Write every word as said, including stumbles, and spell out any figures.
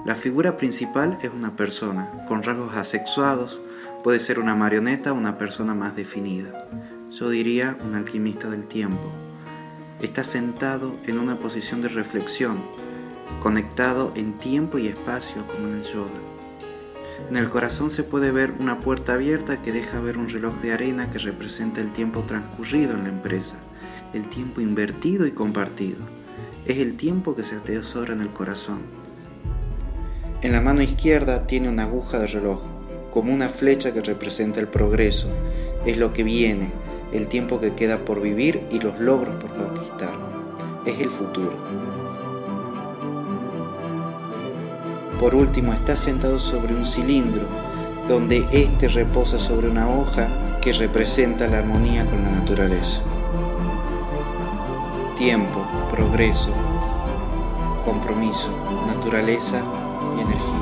La figura principal es una persona, con rasgos asexuados, puede ser una marioneta o una persona más definida. Yo diría un alquimista del tiempo. Está sentado en una posición de reflexión, conectado en tiempo y espacio como en el yoga. En el corazón se puede ver una puerta abierta que deja ver un reloj de arena que representa el tiempo transcurrido en la empresa, el tiempo invertido y compartido. Es el tiempo que se atesora en el corazón. En la mano izquierda tiene una aguja de reloj, como una flecha que representa el progreso, es lo que viene, el tiempo que queda por vivir y los logros por conquistar. Es el futuro. Por último, está sentado sobre un cilindro, donde éste reposa sobre una hoja que representa la armonía con la naturaleza. Tiempo, progreso, compromiso, naturaleza y energía.